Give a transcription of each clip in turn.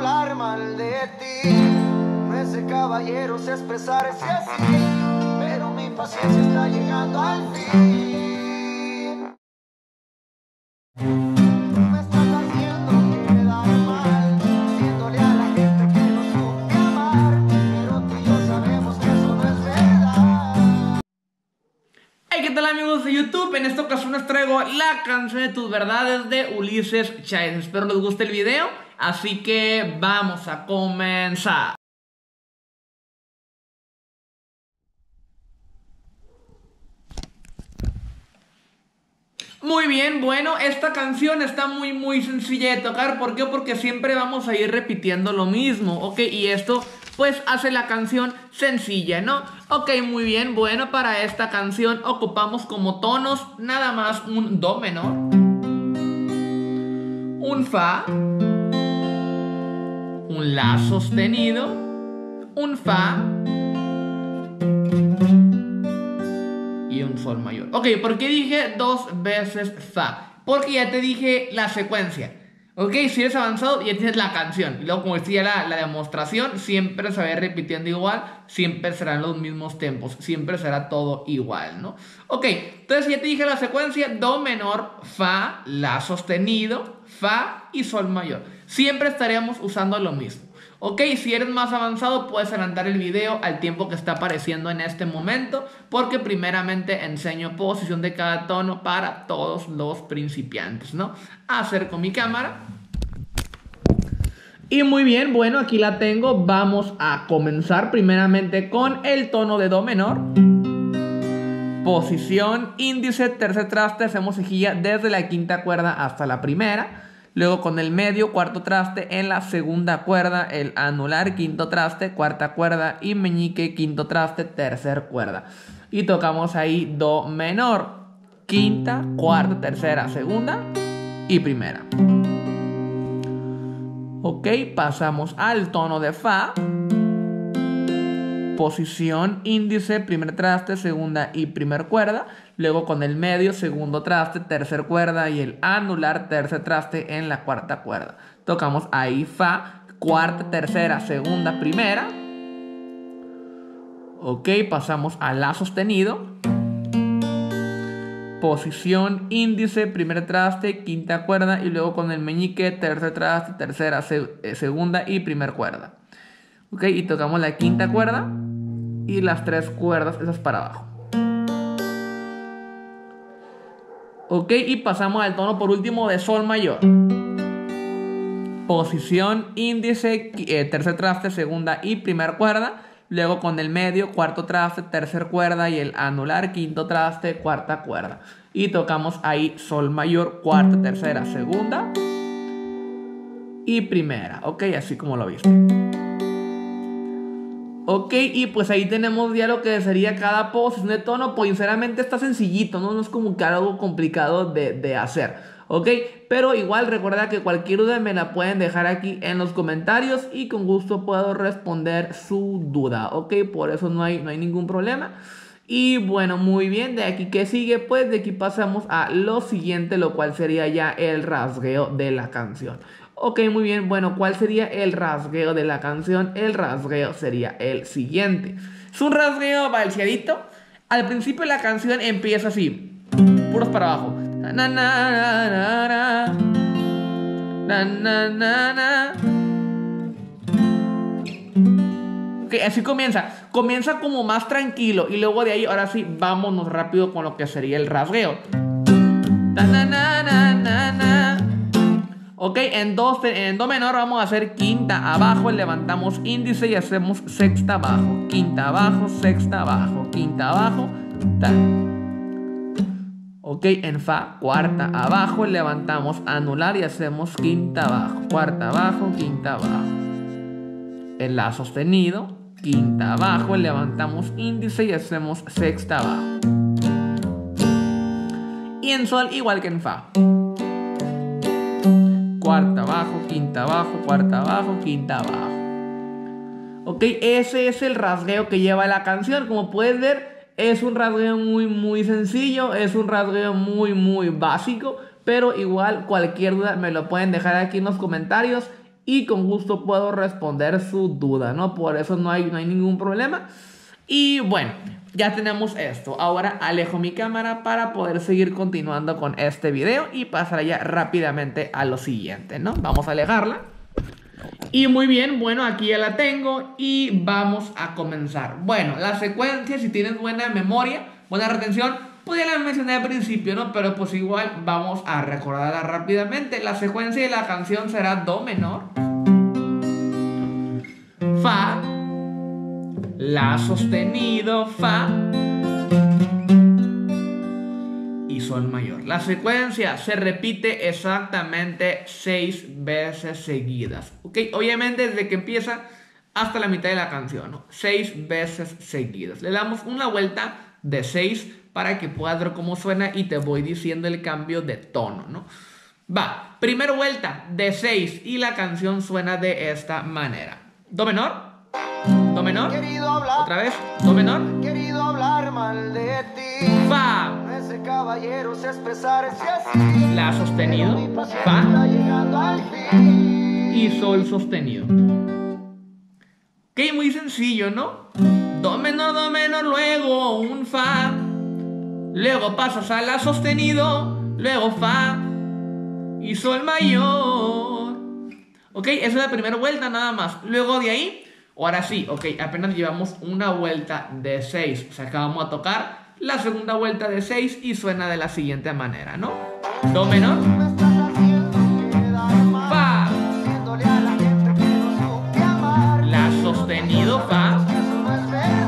hablar mal de ti. No es de caballeros expresarse así, pero mi paciencia está llegando al fin. Me estás haciendo quedar mal, diciéndole a la gente que no supe amar, pero tú y yo sabemos que eso no es verdad. Hey, ¿qué tal amigos de YouTube? En esta ocasión les traigo la canción de Tus Verdades de Ulises Chávez. Espero les guste el video, así que vamos a comenzar. Muy bien, bueno, esta canción está muy sencilla de tocar. ¿Por qué? Porque siempre vamos a ir repitiendo lo mismo, ¿ok? Y esto pues hace la canción sencilla, ¿no? Ok, muy bien, bueno, para esta canción ocupamos como tonos nada más un Do menor, un Fa, un La sostenido, un Fa y un Sol mayor. Ok, ¿por qué dije dos veces Fa? Porque ya te dije la secuencia. Ok, si eres avanzado ya tienes la canción. Y luego como decía la demostración, siempre se va a ir repitiendo igual. Siempre serán los mismos tempos. Siempre será todo igual, ¿no? Ok, entonces ya te dije la secuencia: Do menor, Fa, La sostenido, Fa y Sol mayor. Siempre estaríamos usando lo mismo. Ok, si eres más avanzado puedes adelantar el video al tiempo que está apareciendo en este momento, porque primeramente enseño posición de cada tono para todos los principiantes, ¿no? Acerco mi cámara. Y muy bien, bueno, aquí la tengo. Vamos a comenzar primeramente con el tono de Do menor. Posición, índice, tercer traste, hacemos cejilla desde la quinta cuerda hasta la primera. Luego con el medio, cuarto traste en la segunda cuerda, el anular, quinto traste, cuarta cuerda y meñique, quinto traste, tercer cuerda. Y tocamos ahí Do menor, quinta, cuarta, tercera, segunda y primera. Ok, pasamos al tono de Fa. Posición, índice, primer traste, segunda y primer cuerda. Luego con el medio, segundo traste, tercer cuerda y el anular, tercer traste en la cuarta cuerda. Tocamos ahí Fa, cuarta, tercera, segunda, primera. Ok, pasamos a La sostenido. Posición, índice, primer traste, quinta cuerda y luego con el meñique, tercer traste, tercera, segunda y primer cuerda. Ok, y tocamos la quinta cuerda y las tres cuerdas, esas para abajo. Ok, y pasamos al tono por último de Sol mayor. Posición, índice, tercer traste, segunda y primer cuerda. Luego con el medio, cuarto traste, tercer cuerda y el anular, quinto traste, cuarta cuerda. Y tocamos ahí Sol mayor, cuarta, tercera, segunda y primera. Ok, así como lo viste. Ok, y pues ahí tenemos ya lo que sería cada posición de tono. Pues sinceramente está sencillito, ¿no? No es como que algo complicado de hacer. Ok, pero igual recuerda que cualquier duda me la pueden dejar aquí en los comentarios y con gusto puedo responder su duda. Ok, por eso no hay ningún problema. Y bueno, muy bien, de aquí que sigue, pues de aquí pasamos a lo siguiente, lo cual sería ya el rasgueo de la canción. Ok, muy bien, bueno, ¿cuál sería el rasgueo de la canción? El rasgueo sería el siguiente. Es un rasgueo balseadito. Al principio la canción empieza así, puros para abajo. Na, na, na, na, na, na, na, na, na. Ok, así comienza. Comienza como más tranquilo y luego de ahí, ahora sí, vámonos rápido con lo que sería el rasgueo. Na, na, na, na, na, na. Ok, en Do menor vamos a hacer quinta abajo, levantamos índice y hacemos sexta abajo, quinta abajo, sexta abajo, quinta abajo, tal. Ok, en Fa, cuarta abajo, levantamos anular y hacemos quinta abajo, cuarta abajo, quinta abajo. En La sostenido, quinta abajo, levantamos índice y hacemos sexta abajo. Y en Sol igual que en Fa. Cuarta abajo, quinta abajo, cuarta abajo, quinta abajo. Ok, ese es el rasgueo que lleva la canción. Como puedes ver, es un rasgueo muy sencillo. Es un rasgueo muy básico. Pero igual cualquier duda me lo pueden dejar aquí en los comentarios y con gusto puedo responder su duda, ¿no? Por eso no hay ningún problema. Y bueno, ya tenemos esto. Ahora alejo mi cámara para poder seguir continuando con este video y pasar ya rápidamente a lo siguiente, ¿no? Vamos a alejarla. Y muy bien, bueno, aquí ya la tengo y vamos a comenzar. Bueno, la secuencia, si tienes buena memoria, buena retención, pues ya la mencioné al principio, ¿no? Pero pues igual vamos a recordarla rápidamente. La secuencia de la canción será Do menor, Fa, La sostenido, Fa y Sol mayor. La secuencia se repite exactamente 6 veces seguidas, ¿ok? Obviamente desde que empieza hasta la mitad de la canción, ¿no? 6 veces seguidas. Le damos una vuelta de 6 para que puedas ver cómo suena y te voy diciendo el cambio de tono, ¿no? Va, primera vuelta de 6 y la canción suena de esta manera. Do menor, Do menor, otra vez, Do menor, querido hablar mal de ti. Fa, Ese caballero se expresarse así. La sostenido, Mi paciencia Fa llegando al fin. y Sol sostenido. Ok, muy sencillo, ¿no? Do menor, luego un Fa, luego pasas a La sostenido, luego Fa y Sol mayor. Ok, esa es la primera vuelta nada más. Luego de ahí, ahora sí, ok, apenas llevamos una vuelta de 6. O sea, acabamos a tocar la segunda vuelta de 6 y suena de la siguiente manera, ¿no? Do menor, Me estás haciendo quedar mal, Fa, diciéndole a la gente que no supe amar. La sostenido, Fa Que eso no es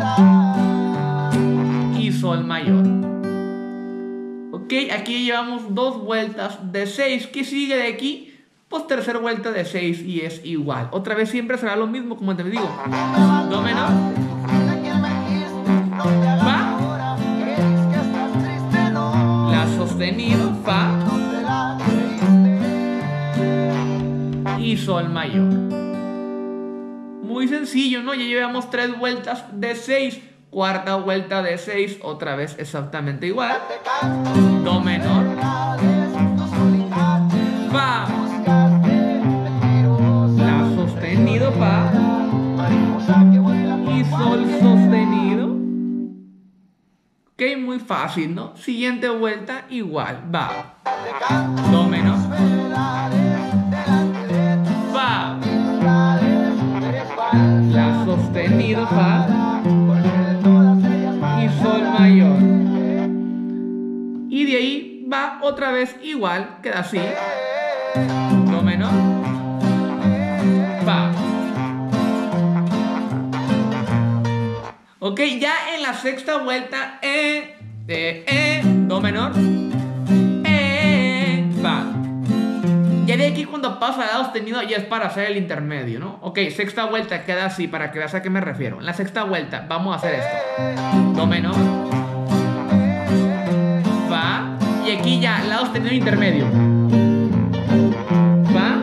verdad. y Sol mayor. Ok, aquí llevamos 2 vueltas de 6. ¿Qué sigue de aquí? Pues tercera vuelta de 6 y es igual. Otra vez siempre será lo mismo, como te digo. Do menor, De que me dijiste, no te hagas Fa, ahora, que dices que estás triste, no. La sostenido, Fa No te la creíste. y Sol mayor. Muy sencillo, ¿no? Ya llevamos 3 vueltas de 6. Cuarta vuelta de 6, otra vez exactamente igual. Te canto, Do menor, tus soledades, Fa, músicas de mentirosa. La sostenido, Fa Mariposa que vuela por y Sol sostenido. Ok, muy fácil, ¿no? Siguiente vuelta, igual, va. Te canto Do menor, verdades delante de tus Fa, verdades. Eres falsa, La sostenido, Fa porque de todas ellas y Sol mayor. Y de ahí va otra vez igual, queda así. Do menor, Fa. Ok, ya en la sexta vuelta, Do menor, Fa. Ya de aquí cuando pasa a La sostenido ya es para hacer el intermedio, ¿no? Ok, sexta vuelta queda así para que veas a qué me refiero. En la sexta vuelta vamos a hacer esto. Do menor, Fa. Y aquí ya La sostenido intermedio. Fa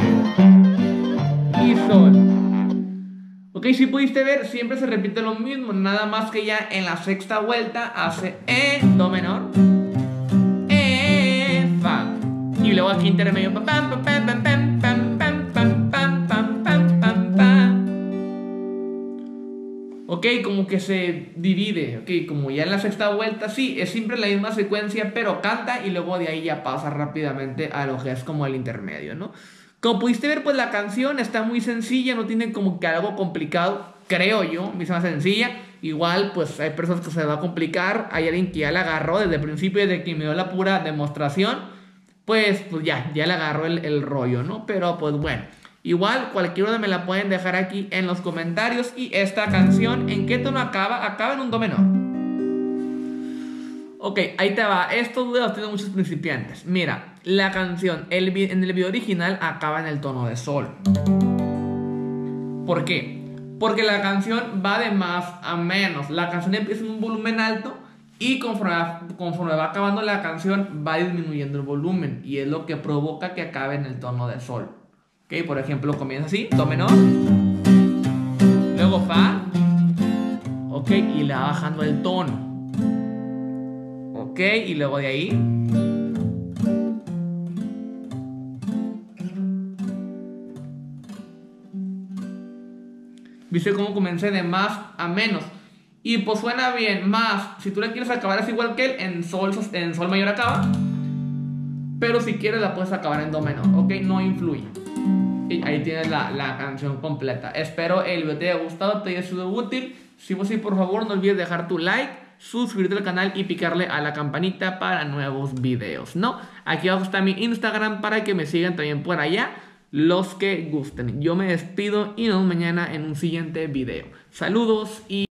y Sol. Ok, si pudiste ver, siempre se repite lo mismo. Nada más que ya en la sexta vuelta hace Do menor, Fa. Y luego aquí intermedio. Pam, pam, pam, pam, pam, pam, pam, pam, pam, pam, pam, pam, pam. Ok, como que se divide. Ok, como ya en la sexta vuelta, sí, es siempre la misma secuencia, pero canta y luego de ahí ya pasa rápidamente a lo que es como el intermedio, ¿no? Como pudiste ver, pues la canción está muy sencilla, no tiene como que algo complicado, creo yo, me hizo más sencilla. Igual, pues hay personas que se va a complicar, hay alguien que ya la agarró desde el principio, desde que me dio la pura demostración, pues ya le agarró el rollo, ¿no? Pero pues bueno, igual cualquier duda me la pueden dejar aquí en los comentarios. Y esta canción, ¿en qué tono acaba? Acaba en un Do menor. Ok, ahí te va. Estos videos tienen muchos principiantes. Mira, la canción en el video original acaba en el tono de Sol. ¿Por qué? Porque la canción va de más a menos. La canción empieza en un volumen alto y conforme va acabando la canción va disminuyendo el volumen. Y es lo que provoca que acabe en el tono de Sol. Ok, por ejemplo, comienza así, Do menor, luego Fa. Ok, y le va bajando el tono. Ok, y luego de ahí ¿Viste cómo comencé de más a menos? Y pues suena bien, más. Si tú la quieres acabar es igual que él, en sol mayor acaba. Pero si quieres la puedes acabar en do menor, ¿ok? No influye. Y ahí tienes la canción completa. Espero el video te haya gustado, te haya sido útil. Si fue así, por favor, no olvides dejar tu like, suscribirte al canal y picarle a la campanita para nuevos videos, ¿no? Aquí abajo está mi Instagram para que me sigan también por allá los que gusten. Yo me despido y nos vemos mañana en un siguiente video. Saludos y...